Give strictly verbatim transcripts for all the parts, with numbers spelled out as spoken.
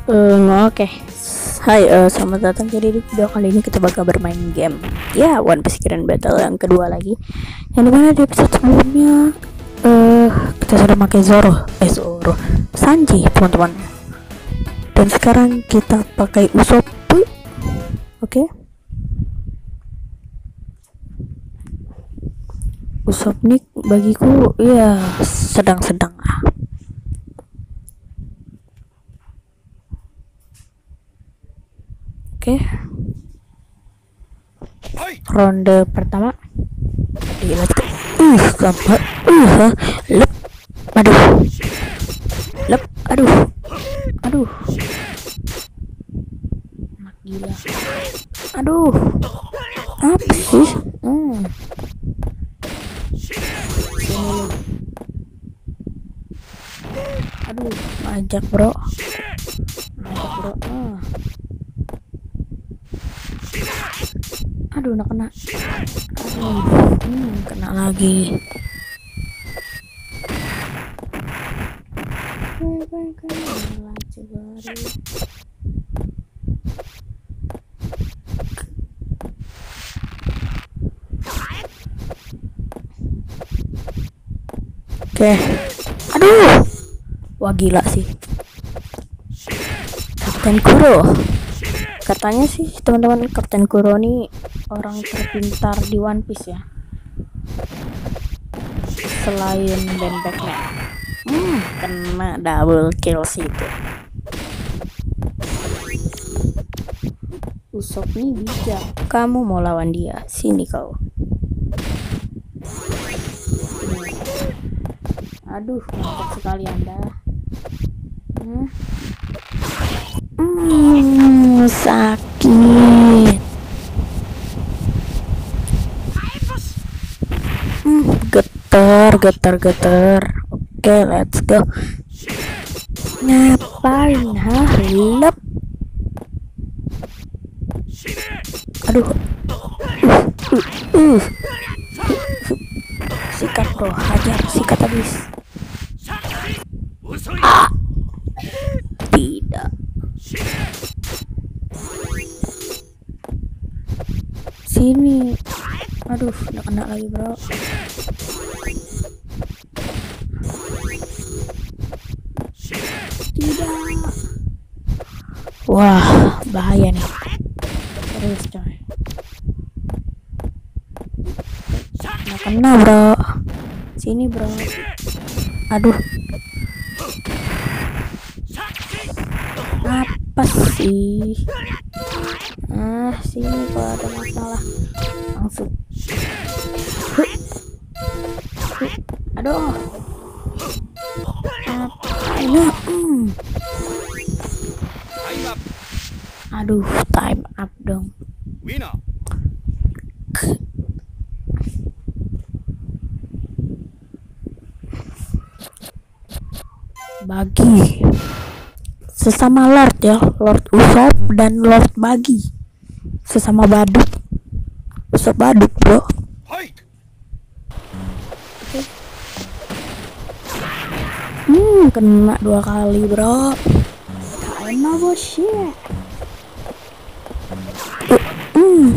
Um, Oke, Hai, eh, selamat datang. Jadi di video kali ini kita bakal bermain game ya One Piece Grand Battle yang kedua lagi. Yang dimana di episode sebelumnya eh kita sudah pakai Zoro, eh Zoro, Sanji teman-teman. Dan sekarang kita pakai Usopp. Oke. Usopp nih bagiku ya sedang-sedang lah. Oke, ronde pertama. Oke, let's go. Uh, gampang. Uh, lep. Aduh. Lep. Aduh. Aduh. Anak gila. Aduh. Apa sih? Hmm. Aduh, ajak bro. Ajak bro. Ah. Aduh, nak kena. Aduh, hmm, kena lagi. Oke. Aduh. Wah, gila sih. Kapten Kuro. Katanya sih teman-teman, Kapten Kuro nih orang terpintar di One Piece ya, selain Bandbagman. Hmm, kena double kill sih itu. Usopp nih bijak. Kamu mau lawan dia, sini kau. Aduh, mantap sekali Anda. Hmm. Hmm, sakit. Hmm, getar, getar, getar. Oke, let's go. Ngapain, hah? Lep. Aduh. Uh, uh, uh. Sikat bro, hajar, sikat habis. Ah. Tidak. Sini. Aduh, udah kena lagi bro. Tidak. Wah, bahaya nih. Serius coy. Nggak kena bro. Sini bro. Aduh. Apa sih? Ah, sini kalau ada masalah langsung. Huh. Huh. Aduh. Apa ini? Hmm. Aduh, time up dong. Bagi sesama Lord ya, Lord Usopp dan Lord Bagi, sesama badut. Usopp badut bro. Okay. Hmm, kena dua kali bro. Kena bos ya. Hmm.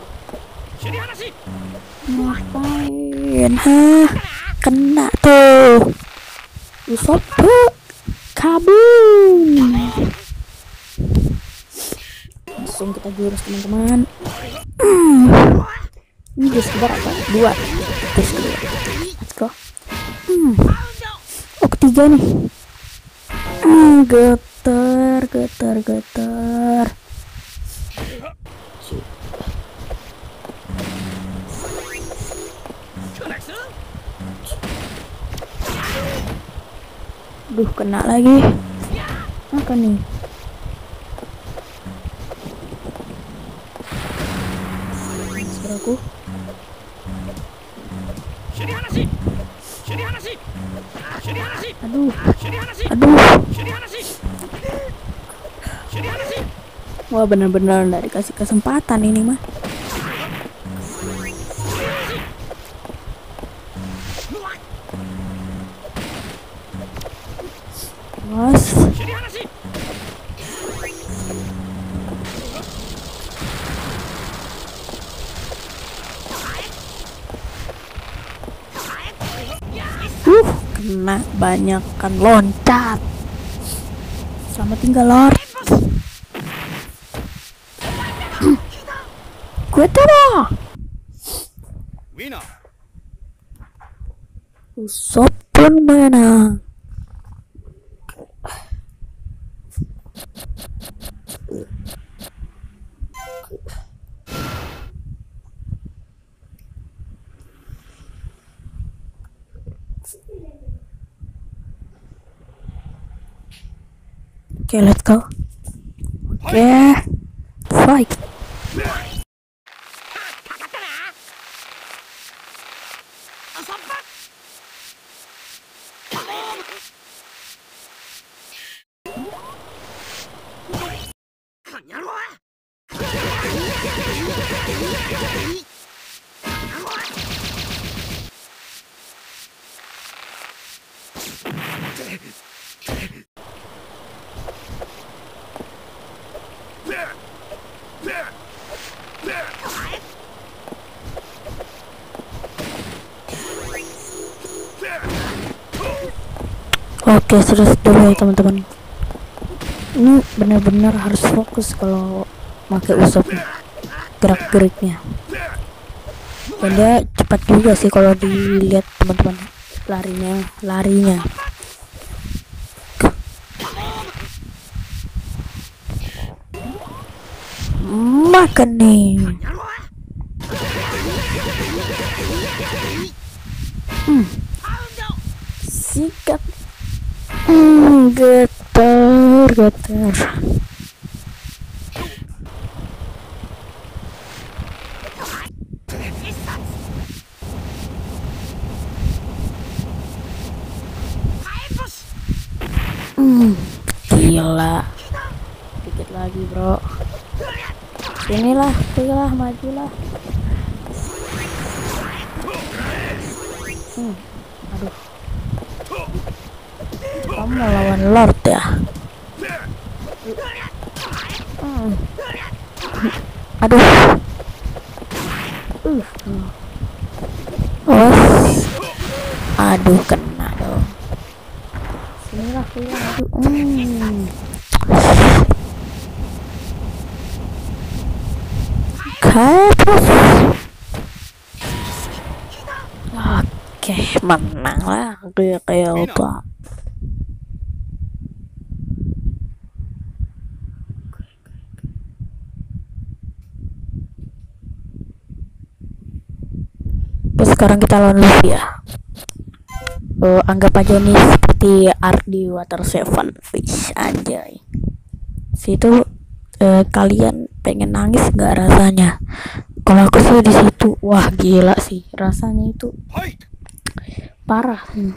Ngapain? Hah? Kena tuh. Usopp tuh kabum. Langsung kita jurus teman-teman. Hmm. Ini jurus kebar apa? Dua. Jurus kedua. Let's go. Hmm. Oh, ketiga nih. Hmm, getar, getar, getar. Duh, kena lagi. Apa nih? Aku. Aduh. Aduh. Wah, benar-benar nggak dikasih kesempatan ini mah. Was. kena banyak kan loncat. Selamat tinggal Lord. Gue tuh Usop pun menang. Oke, okay, let's go. Oke, okay. Fight. Oke, serius dulu ya teman-teman. Ini benar-benar harus fokus kalau pakai usop gerak-geriknya. Dan dia cepat juga sih kalau dilihat teman-teman, larinya, larinya. Makan nih. Hmm. Sikat. Hmm, getar, getar. Hmm, gila. Dikit lagi, bro. Sinilah, sinilah, majulah. Hmm, aduh. Kamu mau lawan Lord ya? Hmm. Aduh. Uh. Oh. Aduh, kena dong. Sinilah, sinilah, aduh. Hmm. Oke, menang lah kayak kayak apa? Terus sekarang kita lawan Luffy ya. Uh, anggap aja nih seperti art di Water Seven Fish anjay. Situ uh, kalian pengen nangis nggak rasanya? Kalau aku sih di situ, wah gila sih rasanya itu parah. Hmm.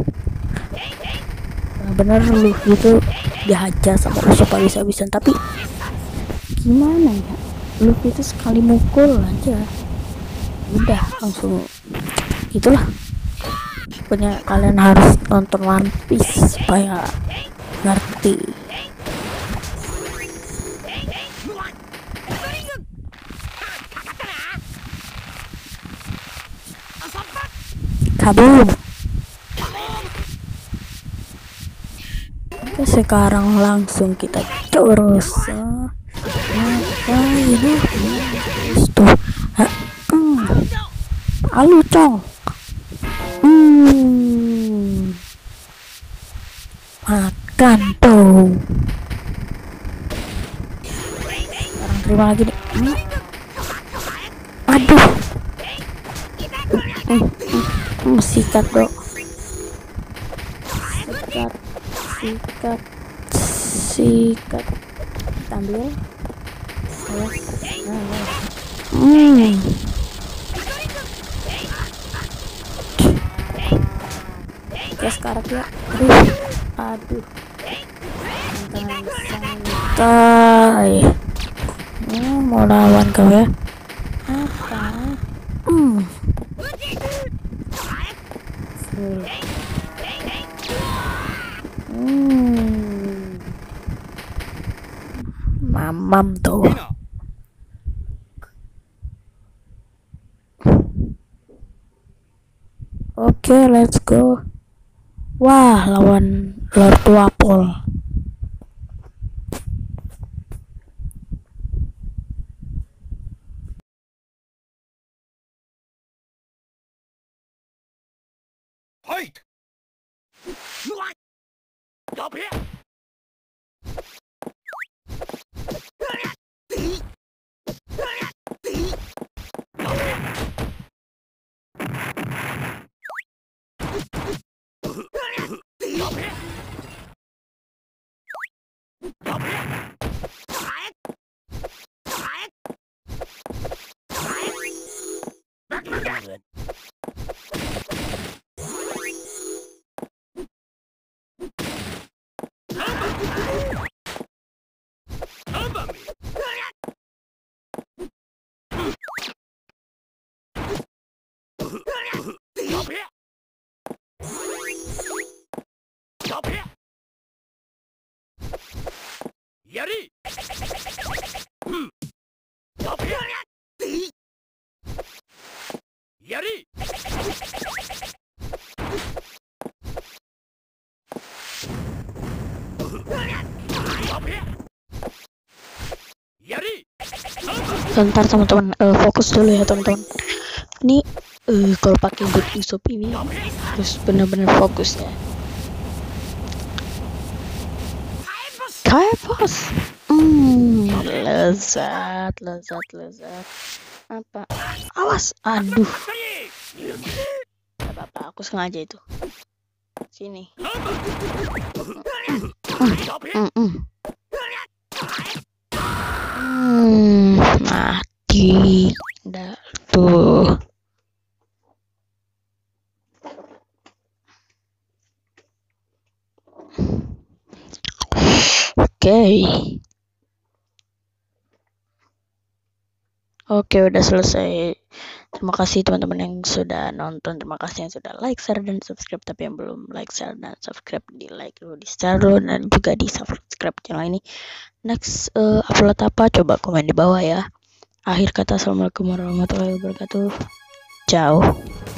Nah, bener lu itu dihajar sama Usopp habis-habisan, tapi gimana ya? Lu itu sekali mukul aja udah langsung itulah. Pokoknya kalian harus nonton One Piece supaya ngerti. Kabum. Oke, sekarang langsung kita terus uh, ini tuh hmm. Alu cong. Hmm. Makan tuh. Sekarang terima lagi nih. Hmm. Aduh. Hmm. Hmm. Sikat bro. Sikat. Sikat. Sikat. Kita ambil. Hmm. Oke, sekarang ya. Aduh. Aduh. Santai. Hmm, mau lawan kau ya? Apa? Hmm. Hmm. Mamam tuh. Oke, okay, let's go. Wah, lawan Lord Tuapol. Fight! Stop here! Stop here! Stop here! Yari! Hmm. Stop here! Yari! Stop here! Yari! Bentar teman-teman, uh, fokus dulu ya teman-teman. Ini uh, kalau pakai boot Yusuf ini harus benar-benar fokus ya. Kayak bos. Hmm, lezat, lezat, lezat. Apa? Awas, aduh. Gak apa-apa, aku sengaja itu. Sini. Hmm, hmm. Hmm, mati. Udah tuh. Oke. Okay. Oke, udah selesai. Terima kasih teman-teman yang sudah nonton. Terima kasih yang sudah like, share, dan subscribe. Tapi yang belum like, share, dan subscribe, di like dulu, di share dulu, dan juga di subscribe channel ini. Next uh, upload apa? Coba komen di bawah ya. Akhir kata, assalamualaikum warahmatullahi wabarakatuh. Ciao.